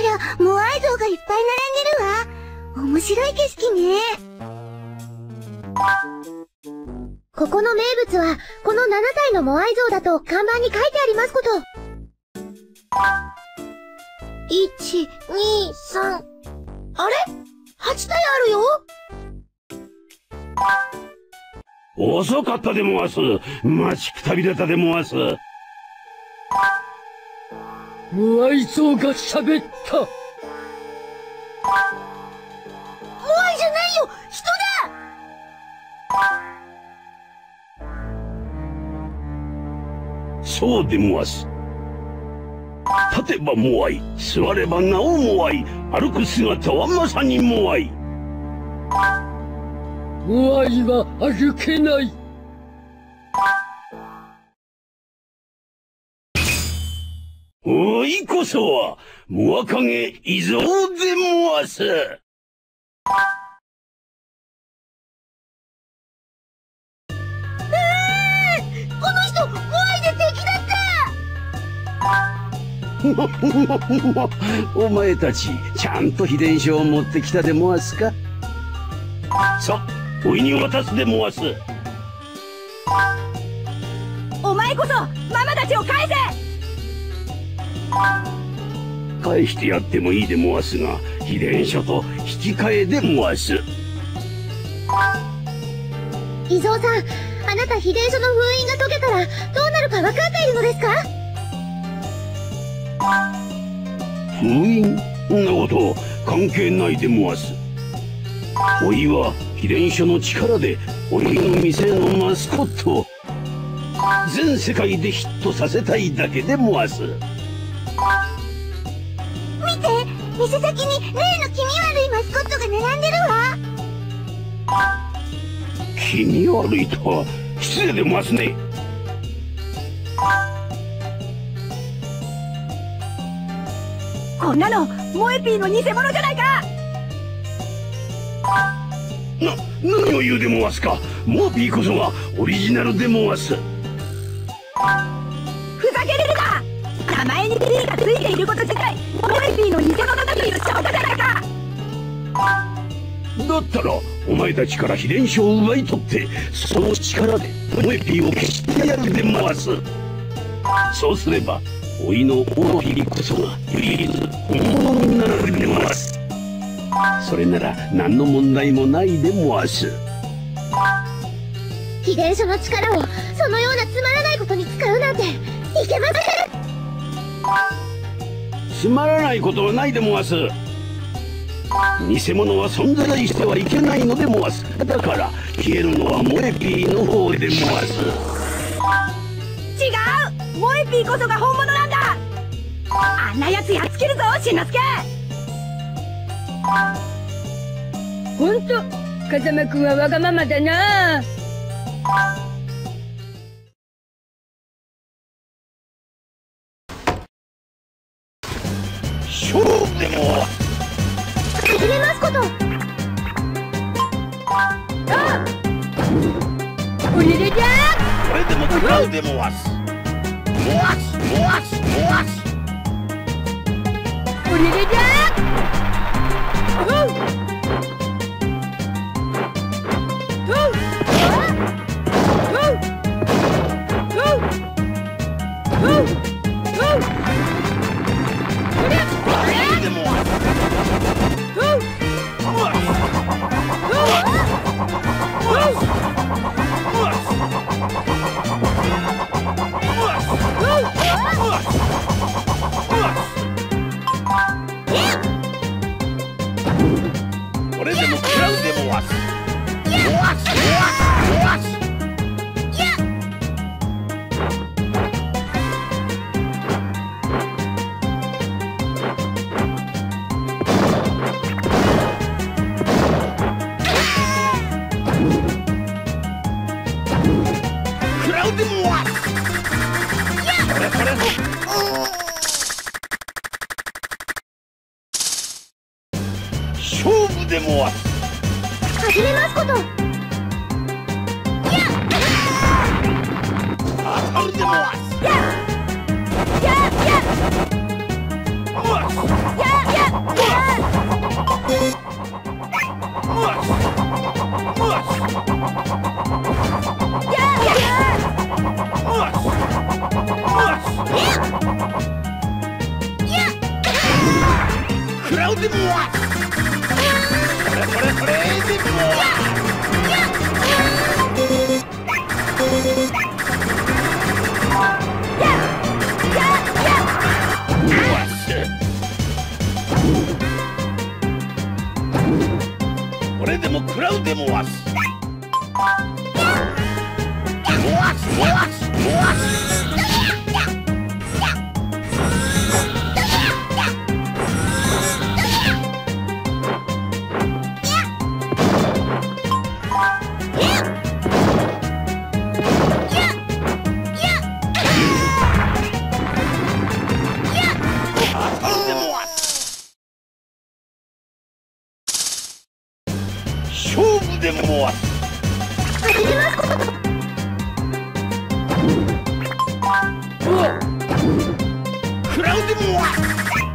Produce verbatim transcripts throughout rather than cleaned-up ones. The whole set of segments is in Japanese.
ら、モアイ像がいっぱい並んでるわ。面白い景色ね。ここの名物は、このななたいのモアイ像だと看板に書いてありますこと。いち、に、さん。あれ ?はち 体あるよ。 遅かったでもわす。待ちくたびれたでもわす。 モアイ像が喋った。モアイじゃないよ、人だ。そうでもわす。立てばモアイ、座ればなおモアイ、歩く姿はまさにモアイ。 モアイは歩けない。 おいこそはモアカゲイゾウでもわす。 えー、この人モアイで敵だった。お前たちちゃんと秘伝書を持ってきたでもわすか。さあ、おいに渡すでもわす。 お前こそママたちを返せ。 返してやってもいいでもわすが、秘伝書と引き換えでもわす。 伊蔵さん、あなた秘伝書の封印が解けたらどうなるか分かっているのですか？ 封印んなこと関係ないでもわす。おいは秘伝書の力でおいの店のマスコットを全世界でヒットさせたいだけでもわす。 見て、店先に例の気味悪いマスコットが並んでるわ。 気味悪いとは失礼でもわすね。 こんなのモエピーの偽物じゃないか。 な、何を言うでもわすか。モーピーこそがオリジナルでもわす。 ふざけるな。名前に P がついていること自体モエピーの偽物だという証拠じゃないか。 だったらお前たちから秘伝書を奪い取ってその力でモエピーを消してやるでもわす。そうすればおいのモーピーこそが唯一本物になるでもわす。それなら何の問題もないでもわす。 秘伝書の力をそのようなつまらないことに使うなんていけません。 つまらないことはないでもわす。偽物は存在してはいけないのでもわす。だから消えるのはモエピーの方でもわす。 違う、モエピーこそが本物なんだ。あんなやつやっつけるぞ、しんのすけ。 ほんと風間くんはわがままだな。 勝負でも始めますこと。 あおれれじゃこれでも食らうでもわす。もわすもわすもわす。 おれれじゃこれでも食らうでもわす。もわすもわすもわす。食らうでもわす。それそれそれ。勝負でもわす。 始めますこと。 当たるでもわす。 やややわす。 やや食らうでもわこれこれこれでもわこれでも食らうでもわすわすわすわす勝負でもわす食らうでもわす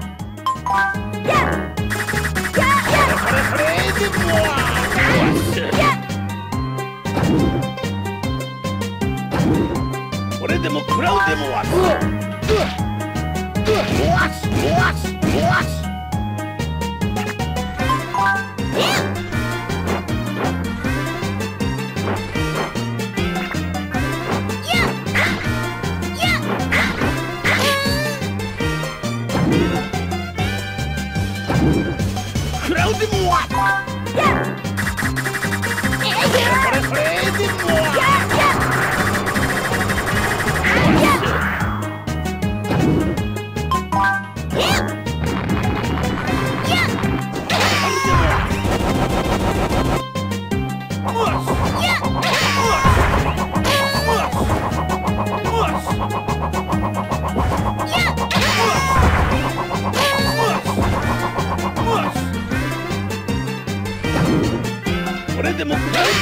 これこれでもわこれでも食らうでもわすわすわすわす食らうでもわこれこれでもわこれでも食らうでもわ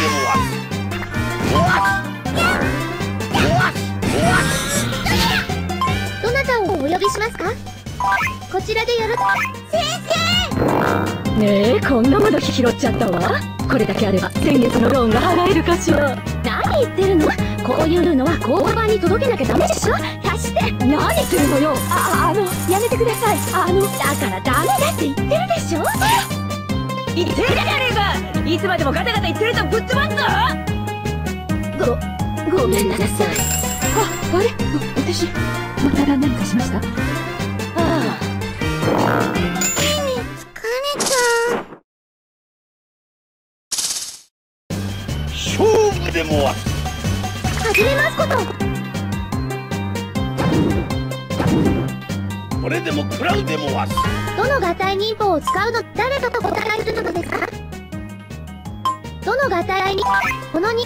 どなたをお呼びしますか？こちらでよろ先生。 ねえ、こんなもの拾っちゃったわ。これだけあれば先月のローンが払えるかしら。 何言ってるの？こういうのは交番に届けなきゃダメでしょ。貸して。 何言ってるのよ。あ、あの、やめてください。あの、 だからダメだって言ってるでしょ。 言ってるじゃねえか。いつまでもガタガタ言ってるとぶっ飛ばすぞ。 ご、ごめんなさい。 あ、あれ？私、また何かしました？ああ。 疲れた。 勝負でもわ始めますこと。 これでも食らうでもわすどの合体忍法を使うの？誰とお互いするのですか？どの合体にこのに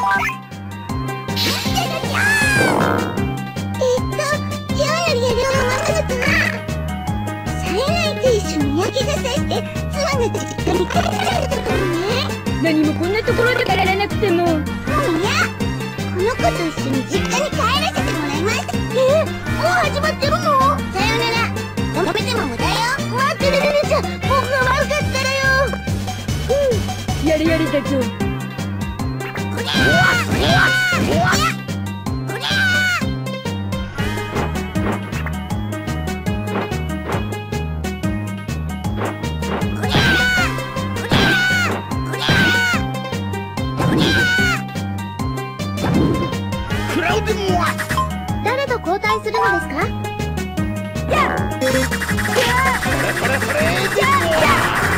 えっと、今日よりやるのはまずくさえないと一緒に焼きがさして妻が実家に帰られるところね。 何もこんなところでやらなくても。 もういや、この子と一緒に実家に帰らせてもらいました。えー、もう始まってるの？さよなら。止めても無駄よ。待ってるねちゃん、僕が悪かったらよ。 うん、やれやれだぞ。 こりゃーこりゃーこりゃー食らうでもわ誰と交代するのですか？やっこれこれこれでもわ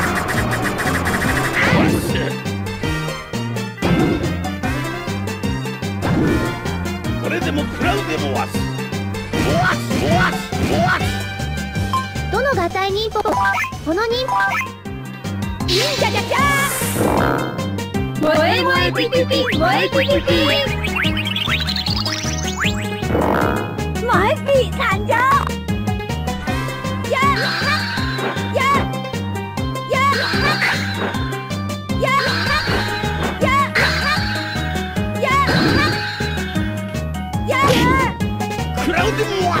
これでも食らうでもわすわすわすわすどの合体忍法？この忍法じゃじゃじゃー。萌え萌えピピピ萌えピピピマイピー参上。やっやっやっやっやっやっ食らうでもわ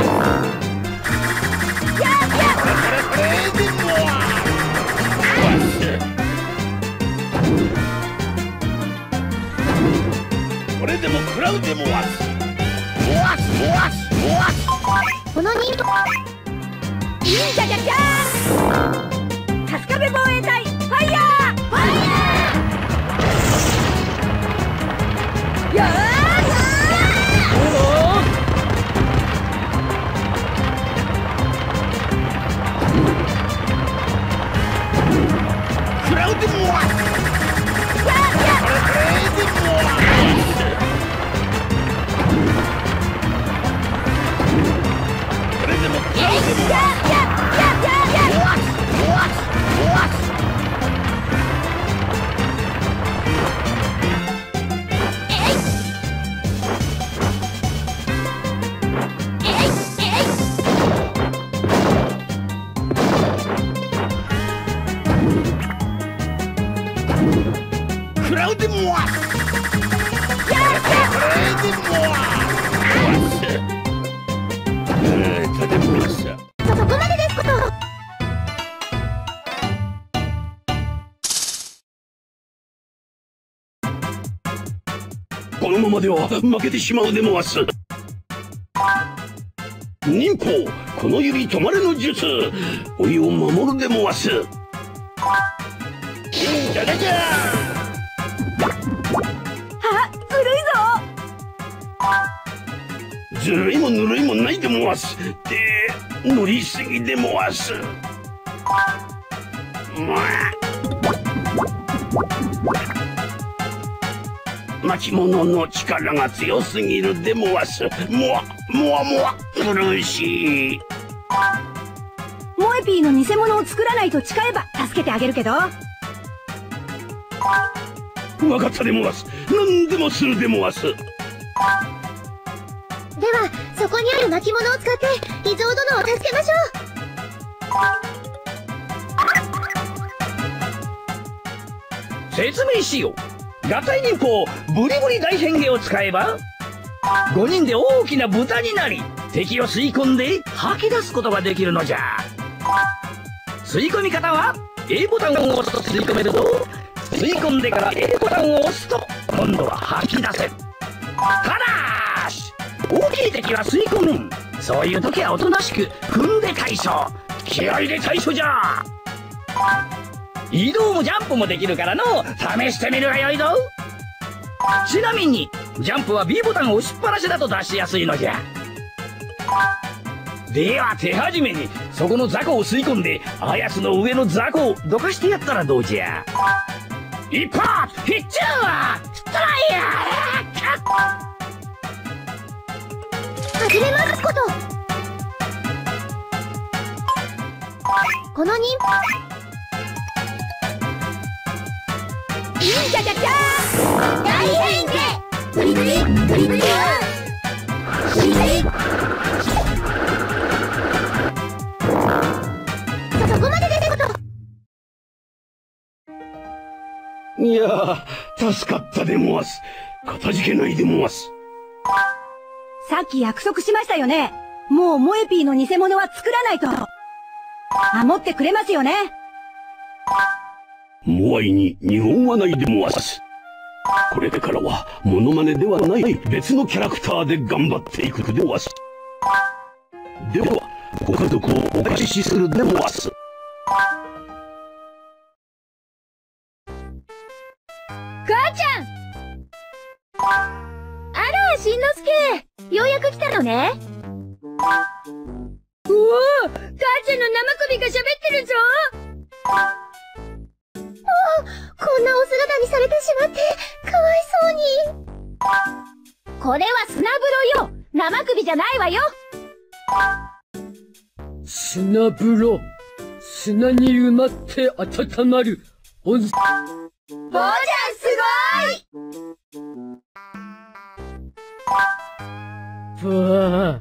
やっやっこれこれでもわらうでもわす。もわすもわすもわす。 この人いいじゃじゃじゃーん。春日部防衛隊ファイヤーファイヤー。よークラウドモア。これでもクラウドモア。クラウドモア。 そこまでですこと。 このままでは負けてしまうでもわす。忍法この指止まれの術、おいを守るでもわす。じゃじゃじゃあ、ずるいぞ。 ずるいもぬるいもないでもわす。で乗りすぎでもわす。まあ巻物の力が強すぎるでもわす。もわもわもわ苦しい。 モエピーの偽物を作らないと誓えば助けてあげるけど。 わかったでもわす。何でもするでもわす。 ではそこにある巻物を使って異蔵殿を助けましょう。説明しよう。合体忍法ブリブリ大変化を使えばごにんで大きな豚になり、敵を吸い込んで吐き出すことができるのじゃ。吸い込み方は A ボタンを押すと吸い込めるぞ。吸い込んでから A ボタンを押すと今度は吐き出せる。ただし大きい敵は吸い込む。そういう時はおとなしく踏んで対処。気合で対処じゃ。移動もジャンプもできるからの試してみるがよいぞ。ちなみにジャンプは B ボタンを押しっぱなしだと出しやすいのじゃ。では手始めにそこの雑魚を吸い込んであやつの上の雑魚をどかしてやったらどうじゃ。一発ヒッチューストライヤう。始めますこと。この忍いいじゃじゃじゃーん。 大変化ブリブリブリブリブリブリ。そこまでですこと。 いやー助かったでもわす。かたじけないでもわす。 さっき約束しましたよね。もうモエピーの偽物は作らないと。守ってくれますよね。 モアイに日本はないでもわす。これからはモノマネではない別のキャラクターで頑張っていくでもわす。ではご家族をお貸しするでもわす。 母ちゃん。あら、しんのすけ、ようやく来たのね。おお、母ちゃんの生首が喋ってるぞ。 こんなお姿にされてしまってかわいそうに。 これは砂風呂よ。生首じゃないわよ。 砂風呂。砂に埋まって温まる温泉。 坊ちゃんすごい。 わあ。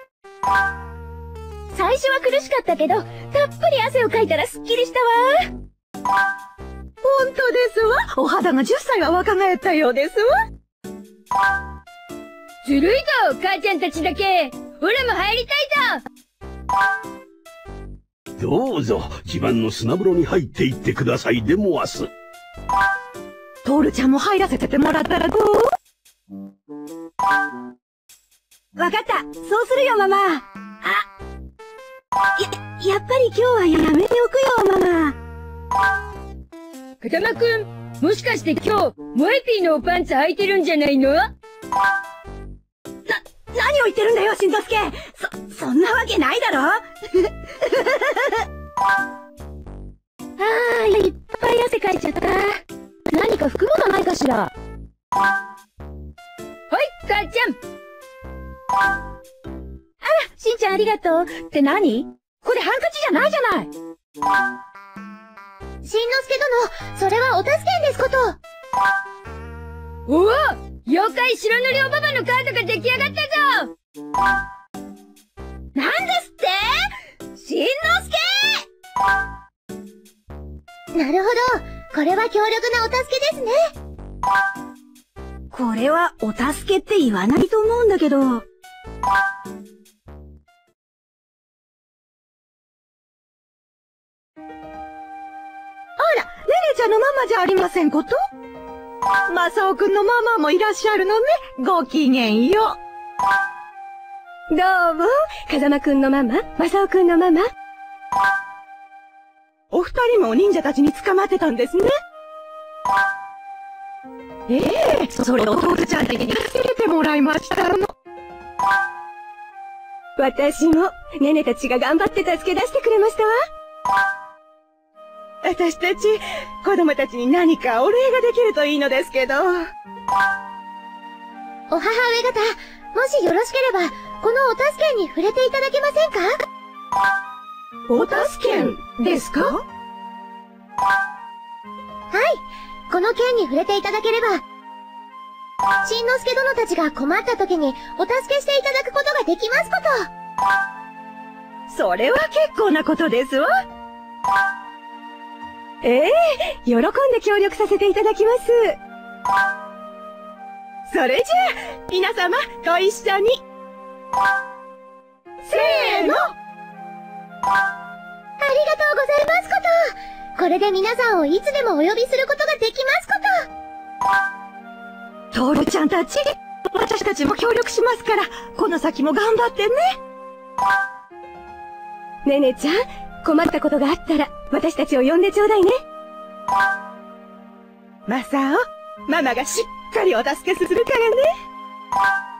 最初は苦しかったけど、たっぷり汗をかいたらすっきりしたわ。 本当ですわ。お肌がじゅっさいは若返ったようですわ。 ずるいぞ、母ちゃんたちだけ。オラも入りたいぞ。 どうぞ自慢の砂風呂に入っていってくださいでもわす。 トールちゃんも入らせててもらったらどう？ わかった。そうするよ、ママ。あ、や、やっぱり今日はやめておくよ、ママ。 風間くん、もしかして今日、モエピーのおパンツ履いてるんじゃないの？ な、何を言ってるんだよ、しんのすけ。そ、そんなわけないだろ。ああ、いっぱい汗かいちゃった。何か服がないかしら。はい、母ちゃん。あら、しんちゃんありがとう。って何？これハンカチじゃないじゃない。 しんのすけ殿、それはお助けんですこと。 おお、妖怪白塗りおばばのカードが出来上がったぞ。なんですってしんのすけ。なるほど。これは強力なお助けですね。 これはお助けって言わないと思うんだけど。あら、ねねちゃんのママじゃありませんこと？マサオくんのママもいらっしゃるのね。ごきげんよう。どうも、風間くんのママ、マサオくんのママ。お二人も忍者たちに捕まってたんですね。ええ、それをトールちゃん的に助けてもらいましたの。私も、ネネたちが頑張って助け出してくれましたわ。私たち、子供たちに何かお礼ができるといいのですけど。お母上方、もしよろしければ、このお助けに触れていただけませんか？ お助けですか？はい。 この件に触れていただければ、しんのすけ殿たちが困った時にお助けしていただくことができますこと。 それは結構なことですわ。ええ、喜んで協力させていただきます。それじゃあ、皆様、ご一緒に。せーの。 ありがとうございますこと。これで皆さんをいつでもお呼びすることができますこと。トールちゃんたち、私たちも協力しますから、この先も頑張ってね。ねねちゃん、困ったことがあったら、私たちを呼んでちょうだいね。マサオ、ママがしっかりお助けするからね。